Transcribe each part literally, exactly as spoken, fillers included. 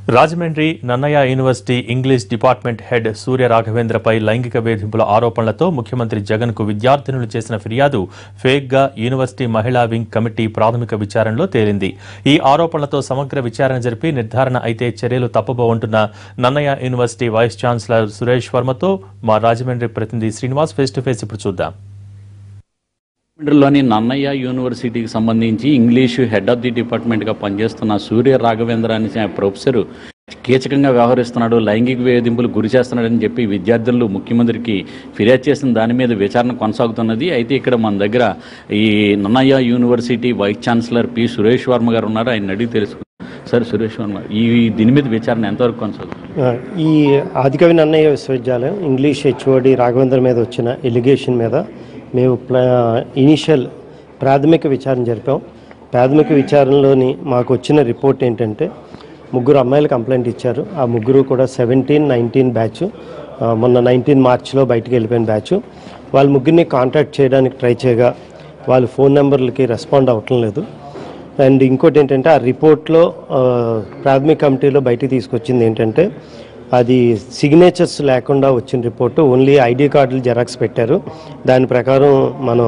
Rajahmundry Nannayya university English department head Surya రాఘవేంద్రపై లైంగిక వేధింపుల ఆరోపణలతో ముఖ్యమంత్రి జగన్ కు విద్యార్థినులు చేసిన ఫిర్యాదు ఫేక్ గా యూనివర్సిటీ మహిళా వింగ్ కమిటీ ప్రాథమిక విచారణలో తేలింది. ఈ ఆరోపణలతో సమగ్ర విచారణ జరిపి నిర్ధారణ అయితే చర్యలు తప్పబోంటున్న Nannayya university vice chancellor Suresh వర్మతో మా రాజమండ్రి ప్రతినిధి శ్రీనివాస్ ఫేస్ టు ఫేస్ ఇప్పుడు చూద్దాం. లోని నన్నయ్య యూనివర్సిటీకి సంబంధించి ఇంగ్లీష్ హెడ్ ఆఫ్ ది డిపార్ట్మెంట్గా పనిచేస్తున్న సూర్య రాఘవేంద్ర అనే ప్రొఫెసర్ కీచకంగా వ్యవహరిస్తున్నాడు, లైంగిక వేధింపులు గురి చేస్తున్నాడని చెప్పి విద్యార్థులు ముఖ్యమంత్రికి ఫిర్యాదు చేసిన దాని మీద విచారణ కొనసాగుతున్నది. అయితే ఇక్కడ మన దగ్గర ఈ Nannayya university vice chancellor P Suresh Varma గారు ఉన్నారు. ఆయన అడిగి తెలుసుకున్నారు. సార్ సురేష్ వర్మ, ఈ దీని మీద విచారణ ఎంతవరకు కొనసాగుతుంది? ఈ ఆదికవి నన్నయ్య విశ్వవిద్యాలయం ఇంగ్లీష్ హెచ్ఓడి రాఘవేంద్ర మీద వచ్చిన ఎలిగేషన్ మీద మేము ఇనీషియల్ ప్రాథమిక విచారణ జరిపాం. ప్రాథమిక విచారణలోని మాకు వచ్చిన రిపోర్ట్ ఏంటంటే ముగ్గురు అమ్మాయిలు కంప్లైంట్ ఇచ్చారు. ఆ ముగ్గురు కూడా సెవెంటీన్ నైన్టీన్ బ్యాచ్, మొన్న నైన్టీన్ మార్చ్లో బయటికి వెళ్ళిపోయిన బ్యాచ్. వాళ్ళ ముగ్గురిని కాంటాక్ట్ చేయడానికి ట్రై చేయగా వాళ్ళ ఫోన్ నెంబర్లకి రెస్పాండ్ అవ్వటం లేదు. అండ్ ఇంకోటి ఏంటంటే ఆ రిపోర్ట్లో ప్రాథమిక కమిటీలో బయటికి తీసుకొచ్చింది ఏంటంటే అది సిగ్నేచర్స్ లేకుండా వచ్చిన రిపోర్టు, ఓన్లీ ఐడి కార్డులు జెరాక్స్ పెట్టారు. దాని ప్రకారం మనం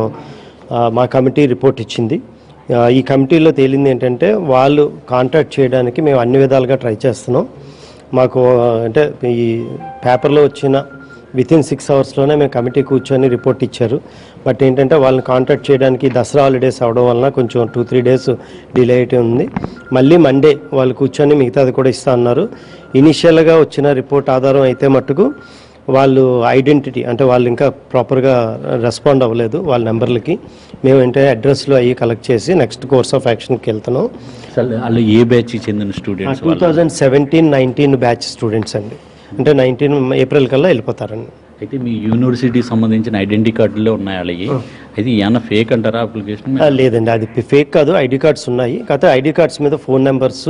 మా కమిటీ రిపోర్ట్ ఇచ్చింది. ఈ కమిటీలో తేలింది ఏంటంటే వాళ్ళు కాంటాక్ట్ చేయడానికి మేము అన్ని విధాలుగా ట్రై చేస్తున్నాం. మాకు అంటే ఈ పేపర్లో వచ్చిన వితిన్ సిక్స్ అవర్స్లోనే మేము కమిటీ కూర్చొని రిపోర్ట్ ఇచ్చారు. బట్ ఏంటంటే వాళ్ళని కాంటాక్ట్ చేయడానికి దసరా హాలిడేస్ అవడం వలన కొంచెం టూ త్రీ డేస్ డిలే అయితే ఉంది. మళ్ళీ మండే వాళ్ళు కూర్చొని మిగతాది కూడా ఇస్తా అన్నారు. ఇనిషియల్గా వచ్చిన రిపోర్ట్ ఆధారం అయితే మట్టుకు వాళ్ళు ఐడెంటిటీ అంటే వాళ్ళు ఇంకా ప్రాపర్గా రెస్పాండ్ అవ్వలేదు వాళ్ళ నెంబర్లకి. మేము ఏంటంటే అడ్రస్లు అవి కలెక్ట్ చేసి నెక్స్ట్ కోర్స్ ఆఫ్ యాక్షన్కి వెళ్తున్నాం. వాళ్ళు ఏ బ్యాచ్కి చెందిన students? Two thousand seventeen nineteen batch students అండి. అంటే నైన్టీన్ ఏప్రిల్ కల్లా వెళ్ళిపోతారండి. అయితే మీ యూనివర్సిటీకి సంబంధించిన ఐడెంటిటీ కార్డులే ఉన్నాయి అలాగే. అయితే ఏమన్నా ఫేక్ అంటారా అప్లికేషన్? లేదండి, అది ఫేక్ కాదు. ఐడి కార్డ్స్ ఉన్నాయి. కాకపోతే ఐడి కార్డ్స్ మీద ఫోన్ నెంబర్స్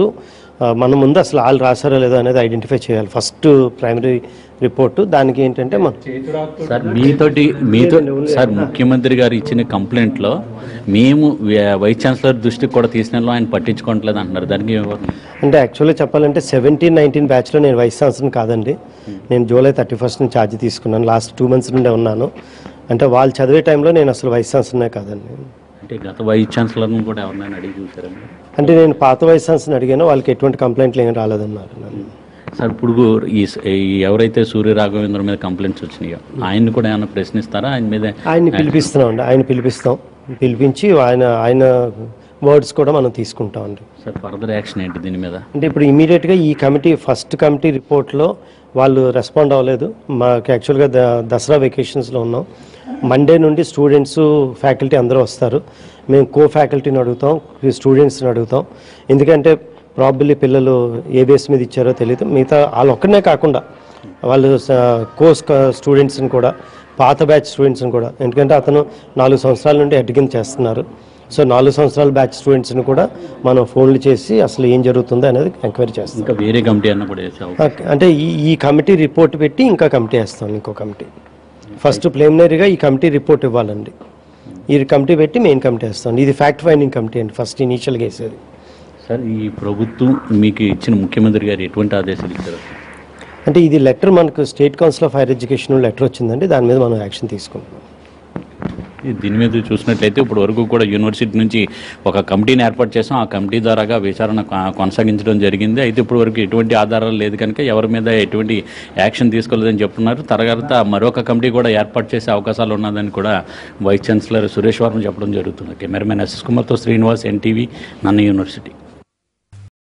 మన ముందు అసలు వాళ్ళు రాసారో లేదో అనేది ఐడెంటిఫై చేయాలి ఫస్ట్ ప్రైమరీ రిపోర్టు. దానికి ఏంటంటే సార్ మీతోటి మీతో సార్ ముఖ్యమంత్రి గారు ఇచ్చిన కంప్లైంట్లో మేము వైస్ ఛాన్సలర్ దృష్టికి కూడా తీసిన ఆయన పట్టించుకోవట్లేదు అంటున్నారు. దానికి అంటే యాక్చువల్గా చెప్పాలంటే సెవెంటీన్ నైన్టీన్ బ్యాచ్లో నేను వైస్ ఛాన్సలర్ కాదండి. నేను జూలై థర్టీ ఫస్ట్ నుంచి ఛార్జ్ తీసుకున్నాను. లాస్ట్ టూ మంత్స్ నుండే ఉన్నాను. అంటే వాళ్ళు చదివే టైంలో నేను అసలు వైస్ ఛాన్సలర్నే కాదండి. అంటే గత వైస్ ఛాన్సలర్ని కూడా ఎవరినైనా అడిగి చూసారండి? అంటే నేను పాత వైస్ ఛాన్సలర్ని అడిగాను, వాళ్ళకి ఎటువంటి కంప్లైంట్లు ఏమీ రాలేదన్నారు. సార్ ఇప్పుడు ఈ ఎవరైతే సూర్య రాఘవేంద్ర మీద కంప్లైంట్స్ వచ్చినాయో ఆయన్ని కూడా ఏమైనా ప్రశ్నిస్తారా? ఆయన మీద ఆయన్ని పిలిపిస్తున్నాం అండి. ఆయన పిలిపిస్తాం, పిలిపించి ఆయన ఆయన వర్డ్స్ కూడా మనం తీసుకుంటాం అండి. సార్ ఫర్దర్ యాక్షన్ ఏంటి దీని మీద? అంటే ఇప్పుడు ఇమీడియట్గా ఈ కమిటీ ఫస్ట్ కమిటీ రిపోర్ట్లో వాళ్ళు రెస్పాండ్ అవ్వలేదు. మాకు యాక్చువల్గా ద దసరా వెకేషన్స్లో ఉన్నాం. మండే నుండి స్టూడెంట్స్ ఫ్యాకల్టీ అందరూ వస్తారు. మేము కో ఫ్యాకల్టీని అడుగుతాం, స్టూడెంట్స్ని అడుగుతాం. ఎందుకంటే ప్రాబబ్లీ పిల్లలు ఏ బేస్ మీద ఇచ్చారో తెలియదు. మిగతా వాళ్ళు ఒక్కనే కాకుండా వాళ్ళు కోర్స్ స్టూడెంట్స్ని కూడా, పాత బ్యాచ్ స్టూడెంట్స్ని కూడా, ఎందుకంటే అతను నాలుగు సంవత్సరాల నుండి హెడ్ కింద చేస్తున్నారు. సో నాలుగు సంవత్సరాల బ్యాచ్ స్టూడెంట్స్ని కూడా మనం ఫోన్లు చేసి అసలు ఏం జరుగుతుందో అనేది ఎంక్వైరీ చేస్తాం. ఇంకా వేరే కమిటీ అన్న కూడా అంటే ఈ ఈ కమిటీ రిపోర్ట్ పెట్టి ఇంకా కమిటీ వేస్తాం. ఇంకో కమిటీ ఫస్ట్ ప్రిలిమినరీగా ఈ కమిటీ రిపోర్ట్ ఇవ్వాలండి. ఈ కమిటీ పెట్టి మెయిన్ కమిటీ వేస్తాం. ఇది ఫ్యాక్ట్ ఫైండింగ్ కమిటీ అండి ఫస్ట్ ఇనీషియల్గా వేసేది. సార్ ఈ ప్రభుత్వం మీకు ఇచ్చిన ముఖ్యమంత్రి గారు ఎటువంటి ఆదేశాలు ఇచ్చారు? అంటే ఇది లెటర్ మనకు state council of higher education letter వచ్చిందండి. దాని మీద మనం యాక్షన్ తీసుకుంటాం. దీని మీద చూసినట్లయితే ఇప్పుడు వరకు కూడా యూనివర్సిటీ నుంచి ఒక కమిటీని ఏర్పాటు చేసాం. ఆ కమిటీ ద్వారాగా విచారణ కొనసాగించడం జరిగింది. అయితే ఇప్పుడు వరకు ఎటువంటి ఆధారాలు లేదు కనుక ఎవరి మీద ఎటువంటి యాక్షన్ తీసుకోలేదని చెప్తున్నారు. తర్వాత మరొక కమిటీ కూడా ఏర్పాటు చేసే అవకాశాలు ఉన్నదని కూడా వైస్ ఛాన్సలర్ సురేష్ వర్మ చెప్పడం జరుగుతుంది. కెమెరామెన్ ఎస్ఎస్ కుమార్తో శ్రీనివాస్, ఎన్టీవీ, నన్నయ్య యూనివర్సిటీ.